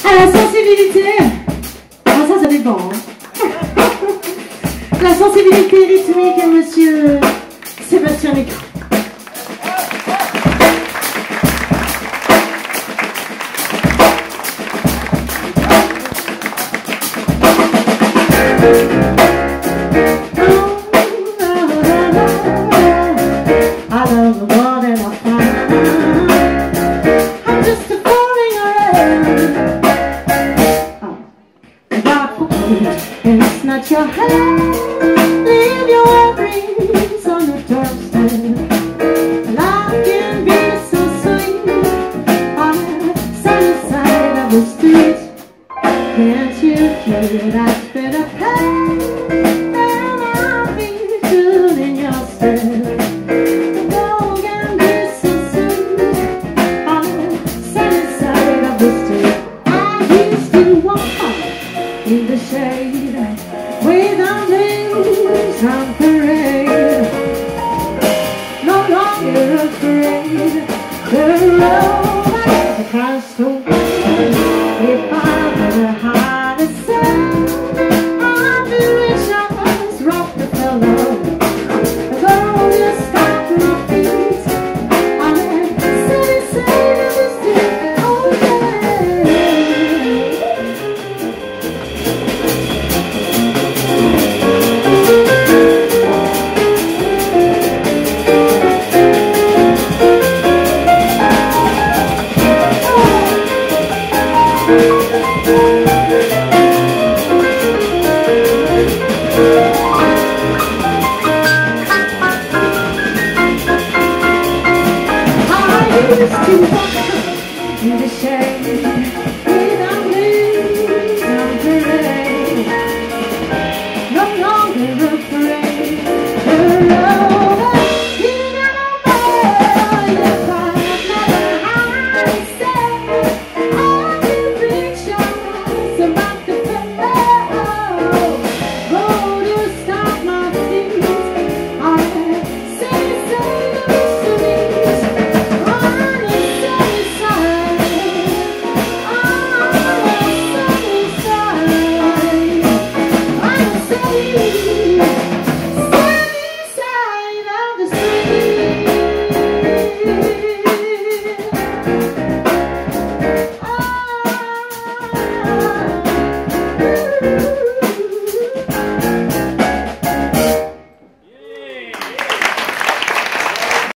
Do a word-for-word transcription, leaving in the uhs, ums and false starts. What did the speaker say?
À la sensibilité, ah ça, ça dépend. Hein. La sensibilité rythmique, monsieur Sébastien Lécran. And it's not your hand, leave your worries on the doorstep. Life can be so sweet on the sunny side of the street. Can't you feel it? I spit a pain and I'll be good in your step. The world can be so sweet on the sunny side of the street. I used to walk in the shade with our names on parade, no longer afraid. The road across the way, if I were a heart to say, I'd be rich as Rockefeller. Though you stop my feet on that sunny side of the street, oh yeah. I used to walk in the shade